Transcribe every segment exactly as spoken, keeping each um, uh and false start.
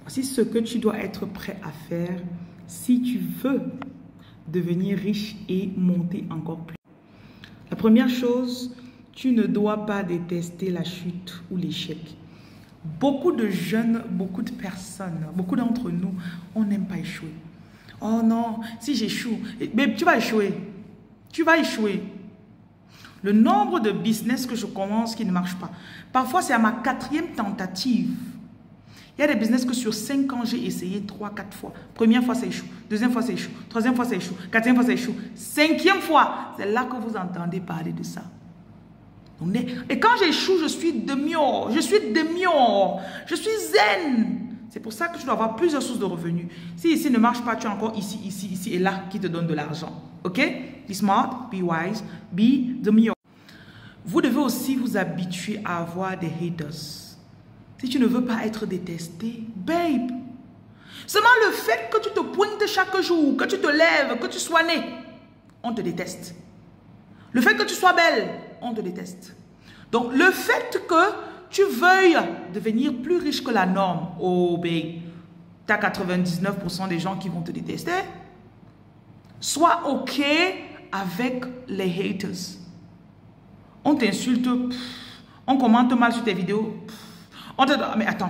Voici ce que tu dois être prêt à faire si tu veux devenir riche et monter encore plus. La première chose, tu ne dois pas détester la chute ou l'échec. Beaucoup de jeunes, beaucoup de personnes, beaucoup d'entre nous, on n'aime pas échouer. Oh non, si j'échoue, mais tu vas échouer. Tu vas échouer. Le nombre de business que je commence qui ne marche pas. Parfois, c'est à ma quatrième tentative. Il y a des business que sur cinq ans, j'ai essayé trois, quatre fois. Première fois, ça échoue. Deuxième fois, ça échoue. Troisième fois, ça échoue. Quatrième fois, ça échoue. Cinquième fois, c'est là que vous entendez parler de ça. Et quand j'échoue, je suis demi-or. Je suis demi-or. Je suis zen. C'est pour ça que tu dois avoir plusieurs sources de revenus. Si ici ne marche pas, tu as encore ici, ici, ici et là qui te donnent de l'argent. Ok? Be smart, be wise, be demi-or. Vous devez aussi vous habituer à avoir des haters. Si tu ne veux pas être détesté, babe, seulement le fait que tu te pointes chaque jour, que tu te lèves, que tu sois né, on te déteste. Le fait que tu sois belle, on te déteste. Donc, le fait que tu veuilles devenir plus riche que la norme, oh, babe, tu as quatre-vingt-dix-neuf pour cent des gens qui vont te détester. Sois OK avec les haters. On t'insulte, on commente mal sur tes vidéos. On te dit, mais attends,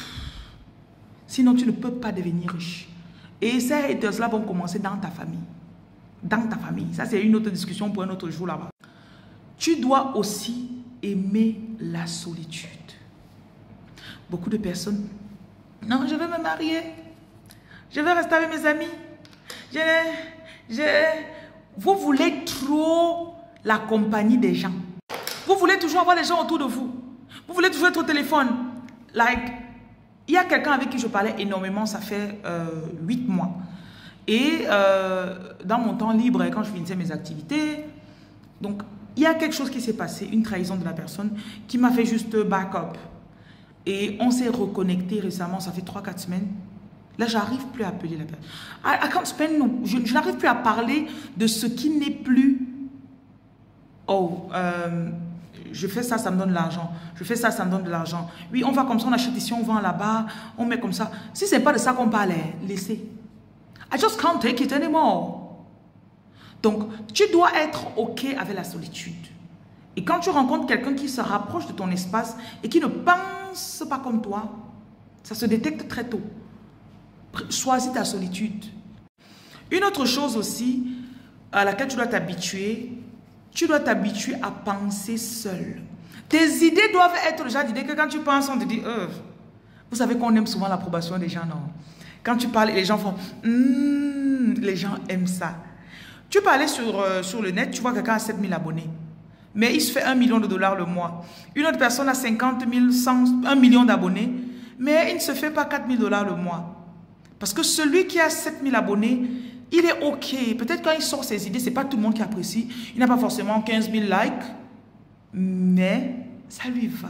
sinon tu ne peux pas devenir riche. Et ces haters-là vont commencer dans ta famille. Dans ta famille. Ça, c'est une autre discussion pour un autre jour là-bas. Tu dois aussi aimer la solitude. Beaucoup de personnes, non, je vais me marier. Je vais rester avec mes amis. Je, je, vous voulez trop la compagnie des gens. Vous voulez toujours avoir les gens autour de vous. Vous voulez toujours être au téléphone. Like, il y a quelqu'un avec qui je parlais énormément, ça fait euh, huit mois. Et euh, dans mon temps libre, quand je finissais mes activités, donc il y a quelque chose qui s'est passé, une trahison de la personne qui m'a fait juste back up. Et on s'est reconnecté récemment, ça fait trois quatre semaines. Là, j'arrive plus à appeler la personne. I, I can't spend, je, je n'arrive plus à parler de ce qui n'est plus. Oh, euh, je fais ça, ça me donne de l'argent. Je fais ça, ça me donne de l'argent. Oui, on va comme ça, on achète ici, on vend là-bas, on met comme ça. Si ce n'est pas de ça qu'on parlait, laissez. I just can't take it anymore. Donc, tu dois être OK avec la solitude. Et quand tu rencontres quelqu'un qui se rapproche de ton espace et qui ne pense pas comme toi, ça se détecte très tôt. Choisis ta solitude. Une autre chose aussi à laquelle tu dois t'habituer, tu dois t'habituer à penser seul. Tes idées doivent être le genre d'idées que quand tu penses, on te dit, euh, vous savez qu'on aime souvent l'approbation des gens, non? Quand tu parles, les gens font, mm, les gens aiment ça. Tu peux aller sur, euh, sur le net, tu vois quelqu'un a sept mille abonnés. Mais il se fait un million de dollars le mois. Une autre personne a cinquante mille, cent, un million d'abonnés, mais il ne se fait pas quatre mille dollars le mois. Parce que celui qui a sept mille abonnés, il est OK. Peut-être quand il sort ses idées, ce n'est pas tout le monde qui apprécie. Il n'a pas forcément quinze mille likes, mais ça lui va.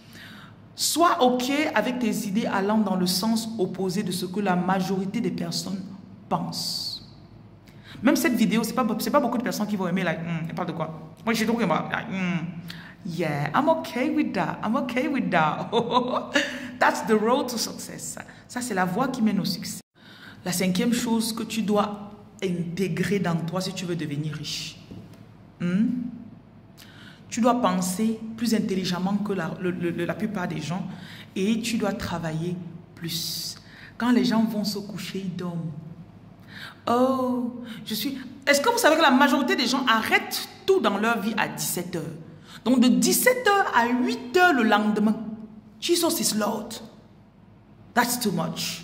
Sois OK avec tes idées allant dans le sens opposé de ce que la majorité des personnes pensent. Même cette vidéo, ce n'est pas, pas beaucoup de personnes qui vont aimer, like, mm, elle parle de quoi? Moi, je suis donc, like, mm, yeah, I'm okay with that, I'm okay with that. That's the road to success. Ça, c'est la voie qui mène au succès. La cinquième chose que tu dois intégrer dans toi si tu veux devenir riche. Hmm? Tu dois penser plus intelligemment que la, le, le, la plupart des gens et tu dois travailler plus. Quand les gens vont se coucher, ils dorment. Oh, je suis... Est-ce que vous savez que la majorité des gens arrêtent tout dans leur vie à dix-sept heures? Donc de dix-sept heures à huit heures le lendemain. Jesus is Lord. That's too much.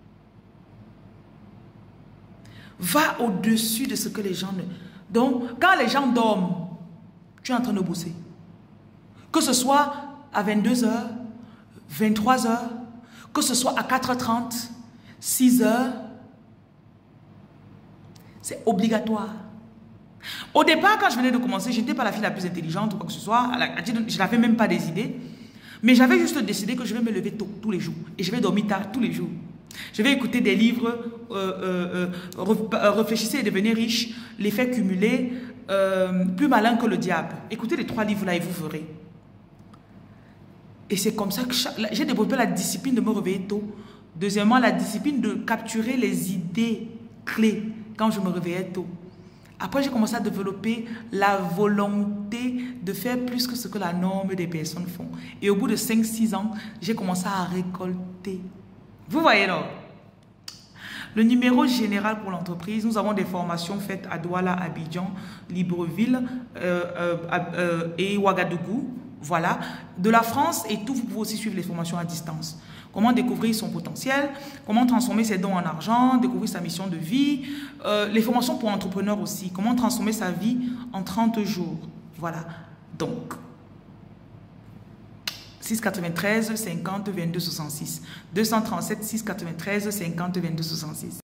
Va au-dessus de ce que les gens ne... Donc, quand les gens dorment, tu es en train de bosser. Que ce soit à vingt-deux heures, vingt-trois heures, que ce soit à quatre heures trente, six heures, c'est obligatoire. Au départ, quand je venais de commencer, je n'étais pas la fille la plus intelligente ou quoi que ce soit. Je n'avais même pas des idées. Mais j'avais juste décidé que je vais me lever tôt, tous les jours. Et je vais dormir tard tous les jours. Je vais écouter des livres, euh, euh, euh, réfléchissez et devenez riche, l'effet cumulé, euh, plus malin que le diable. Écoutez les trois livres là et vous verrez. Et c'est comme ça que j'ai développé la discipline de me réveiller tôt, Deuxièmement, la discipline de capturer les idées clés quand je me réveillais tôt. Après, j'ai commencé à développer la volonté de faire plus que ce que la norme des personnes font. Et au bout de cinq six ans, j'ai commencé à récolter. Vous voyez là? Le numéro général pour l'entreprise, nous avons des formations faites à Douala, Abidjan, Libreville euh, euh, euh, et Ouagadougou. Voilà. De la France et tout, vous pouvez aussi suivre les formations à distance. Comment découvrir son potentiel, comment transformer ses dons en argent, découvrir sa mission de vie. Euh, les formations pour entrepreneurs aussi. Comment transformer sa vie en trente jours. Voilà. Donc, six cent quatre-vingt-treize, cinquante, vingt-deux, soixante-six. deux cent trente-sept, six cent quatre-vingt-treize, cinquante, vingt-deux, soixante-six.